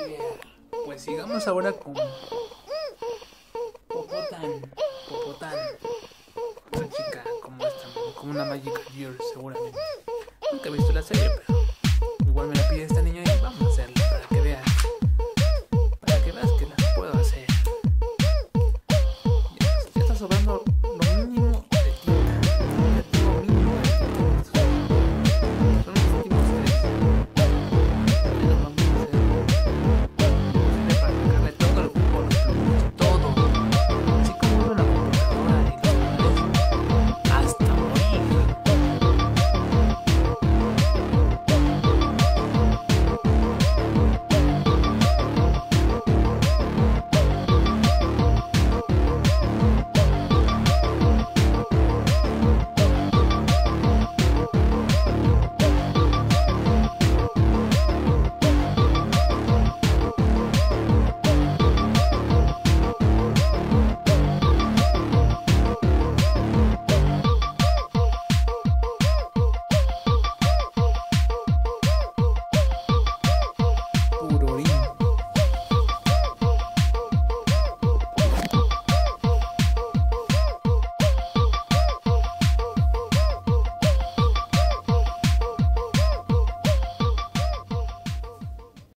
Pues sigamos ahora con Popotan. Una chica como esta, como una Magical Girl seguramente. Nunca he visto la serie, pero igual me la pide esta niña y vamos a hacerlo.